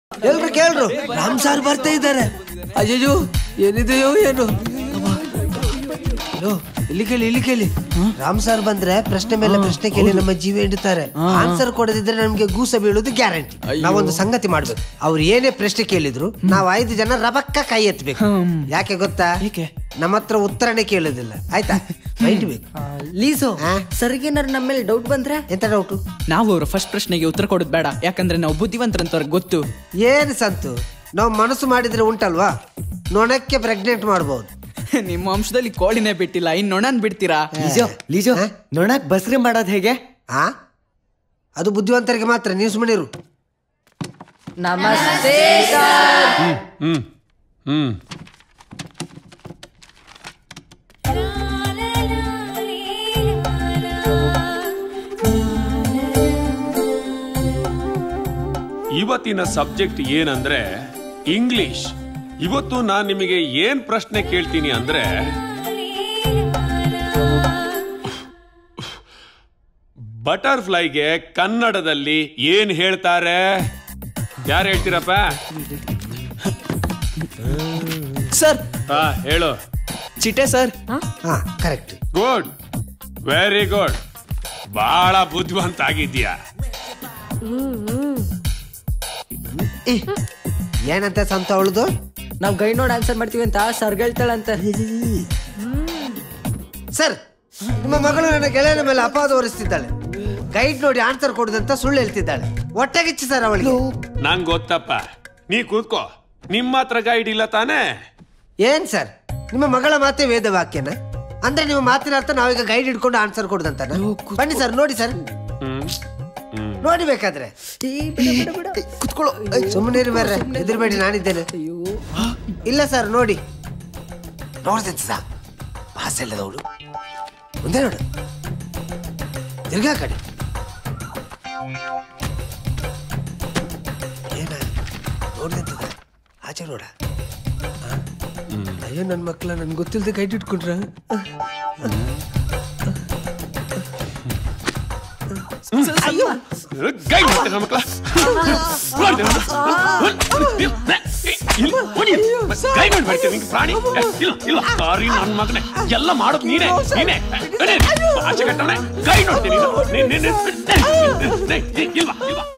ಎಲ್ರು ಕೇಳ್ರು ರಾಮ್ ಸಾರ್ ಬರ್ತಾ ಇದ್ದಾರೆ. ಅಯ್ಯೋ ಏನಿದೆಯೋ ಏನು. ಇಲ್ಲಿ ಕೇಳಿ ರಾಮ್ ಸಾರ್ ಬಂದ್ರೆ ಪ್ರಶ್ನೆ ಮೇಲೆ ಪ್ರಶ್ನೆ ಕೇಳಿ ನಮ್ಮ ಜೀವ ಹಿಡಿತಾರೆ. ಆನ್ಸರ್ ಕೊಡದಿದ್ರೆ ನಮ್ಗೆ ಗೂಸ ಬೀಳೋದು ಗ್ಯಾರಂಟಿ. ನಾವೊಂದು ಸಂಗತಿ ಮಾಡ್ಬೇಕು. ಅವ್ರು ಏನೇ ಪ್ರಶ್ನೆ ಕೇಳಿದ್ರು ನಾವ್ 5 ಜನ ರಬಕ್ಕ ಕೈ ಎತ್ತಬೇಕು. ಯಾಕೆ ಗೊತ್ತಾ? ನಮ್ಮ ಹತ್ರ ಉತ್ತರನೇ ಕೇಳೋದಿಲ್ಲ. ಆಯ್ತಾ? ಲೀಸೋ ಸರ್ಗೇನಾರು ನಮ್ಮ ಮೇಲೆ ಡೌಟ್ ಬಂದ್ರೆ? ಎಂತ ಡೌಟ್? ನಾವು ಅವ್ರ ಫಸ್ಟ್ ಪ್ರಶ್ನೆಗೆ ಉತ್ತರ ಕೊಡೋದು ಬೇಡ, ಯಾಕಂದ್ರೆ ನಾವು ಬುದ್ಧಿವಂತರಂತ ಅವ್ರಿಗೆ ಗೊತ್ತು. ಏನ್ ಸಂತು, ನಾವು ಮನಸ್ಸು ಮಾಡಿದ್ರೆ ಉಂಟಲ್ವಾ, ನೊಣಕ್ಕೆ ಪ್ರೆಗ್ನೆಂಟ್ ಮಾಡಬಹುದು. ನಿಮ್ಮ ವಂಶದಲ್ಲಿ ಕೋಳಿನೇ ಬಿಟ್ಟಿಲ್ಲ, ಇನ್ ನೊಣನ್ ಬಿಡ್ತೀರಾ? ಲೀಜೋ ನೊಣಕ್ ಬಸ್ರಿ ಮಾಡೋದ್ ಹೇಗೆ? ಅದು ಬುದ್ಧಿವಂತರಿಗೆ ಮಾತ್ರ. ನೀವು ಸುಮ್ಮನಿರು. ನಮಸ್ತೆ. ಇವತ್ತಿನ ಸಬ್ಜೆಕ್ಟ್ ಏನಂದ್ರೆ ಇಂಗ್ಲಿಷ್. ಇವತ್ತು ನಾನು ನಿಮಗೆ ಏನ್ ಪ್ರಶ್ನೆ ಕೇಳ್ತೀನಿ ಅಂದ್ರೆ, ಬಟರ್ಫ್ಲೈಗೆ ಕನ್ನಡದಲ್ಲಿ ಏನ್ ಹೇಳ್ತಾರೆ? ಯಾರು ಹೇಳ್ತೀರಪ್ಪ? ಸರ್. ಹೇಳು. ಚಿಟ್ಟೆ sir. Correct. Good, very good. ಬಹಳ ಬುದ್ಧಿವಂತ ಆಗಿದ್ಯಾ. ಏನಂತ ಸಂತ ಅವಳದು? ನಾವ್ ಗೈಡ್ ನೋಡಿ ಆನ್ಸರ್ ಮಾಡ್ತೀವಿ ಅಂತ ಸರ್ ಹೇಳ್ತಾಳಂತ. ಸರ್, ನಿಮ್ಮ ಮಗಳು ನನ್ನ ಗೆಳೆಯನ ಮೇಲೆ ಅಪವಾದ ಹೊರಿಸ್ತಿದ್ದಾಳೆ. ಗೈಡ್ ನೋಡಿ ಆನ್ಸರ್ ಕೊಡುದಂತ ಸುಳ್ಳು ಹೇಳ್ತಿದ್ದಾಳೆ. ಒಟ್ಟಾಗಿಚ್ಚಿ ಸರ್ ಅವಳಿಗೆ. ನಂಗೆ ಗೊತ್ತಪ್ಪ, ನೀ ಕೂತ್ಕೋ. ನಿಮ್ಮ ಹತ್ರ ಗೈಡ್ ಇಲ್ಲ ತಾನೇ? ಏನ್ ಸರ್, ನಿಮ್ಮ ಮಗಳ ಮಾತೆ ವೇದ ವಾಕ್ಯನ? ಅಂದ್ರೆ ನಿಮ್ಮ ಮಾತಿನ ಅರ್ಥ ನಾವೀಗ ಗೈಡ್ ಹಿಡ್ಕೊಂಡು ಆನ್ಸರ್ ಕೊಡುದಂತ? ಬನ್ನಿ ಸರ್, ನೋಡಿ ಸರ್, ನೋಡಿ ಬೇಕಾದ್ರೆ. ಕುತ್ಕೊಳ್ಳೋ. ಸುಮ್ಮನೆ ಬರ್ರೆ, ಎದುರುಬೇಡಿ, ನಾನಿದ್ದೇನೆ. ಇಲ್ಲ ಸರ್, ನೋಡಿ. ನೋಡ್ದಂತ ಸಾ ಭಾಷೆ ಇಲ್ಲದವಳು. ಮುಂದೆ ನೋಡು, ತಿರ್ಗಾ ಕಡೆ. ಏನ ನೋಡ್ದಂತದ ಆಚೆ ನೋಡ. ಅಯ್ಯೋ ನನ್ನ ಮಕ್ಕಳ, ನನ್ಗೆ ಗೊತ್ತಿಲ್ಲದೆ ಕೈ ಇಟ್ಕೊಂಡ್ರ. ಗೈಡ್ ಮಾಡ್ತಾರೆ ಮಕ್ಕಳ. ಗೈಡ್ ಮಾಡ್ತೀನಿ ಪ್ರಾಣಿ. ಇಲ್ಲ ಸಾರಿ ನನ್ನ ಮಗನೇ, ಎಲ್ಲ ಮಾಡೋದು ನೀನೇ. ಆಚೆ ಕಟ್ಟವನೆ ಗೈಡ್ ನೋಡ್ತೀನಿ. ಇಲ್ವಾ